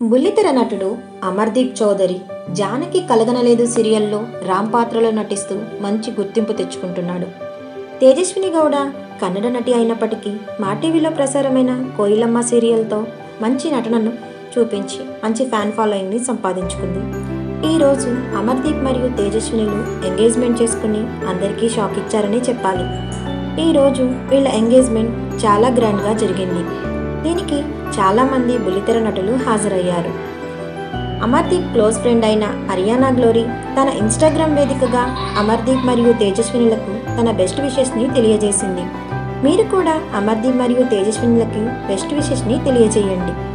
బుల్లితెర నటుడు అమర్దీప్ చౌదరి జానకి కలగనలేదు సీరియల్లో రామ్ పాత్రలో నటిస్తూ మంచి గుర్తింపు తెచ్చుకుంటున్నాడు. తేజస్విని గౌడ కన్నడ నటి అయినప్పటికీ మా టీవీలో ప్రసారమైన కోయిలమ్మ సీరియల్తో మంచి నటనను చూపించి మంచి ఫ్యాన్ ఫాలోయింగ్ని సంపాదించుకుంది. ఈరోజు అమర్దీప్ మరియు తేజస్వినిలు ఎంగేజ్మెంట్ చేసుకుని అందరికీ షాక్ ఇచ్చారని చెప్పాలి. ఈరోజు వీళ్ళ ఎంగేజ్మెంట్ చాలా గ్రాండ్గా జరిగింది. దీనికి చాలామంది బుల్లితెర నటులు హాజరయ్యారు. అమర్దీప్ క్లోజ్ ఫ్రెండ్ అయిన హరియానా గ్లోరీ తన ఇన్స్టాగ్రామ్ వేదికగా అమర్దీప్ మరియు తేజస్వినులకు తన బెస్ట్ విషెస్ని తెలియజేసింది. మీరు కూడా అమర్దీప్ మరియు తేజస్వినులకి బెస్ట్ విషెస్ని తెలియజేయండి.